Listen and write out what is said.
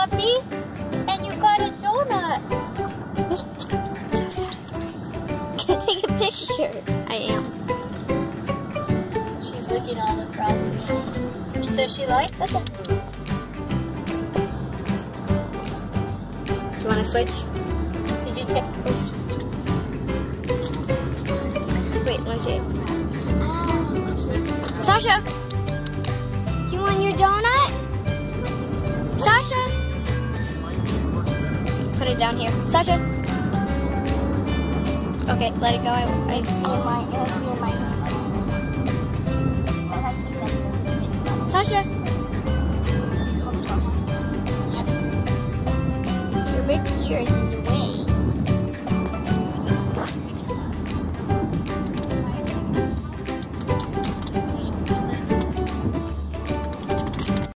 happy? And you got a donut. So satisfying. Can I take a picture? I am. She's licking all the frosting. So she likes it? Do you want to switch? Did you take this? Wait, let me see. Sasha! You want your donut? Sasha! Put it down here. Sasha! Okay, let it go. I see your mind. It has to be in my hand. Sasha! Your big ears.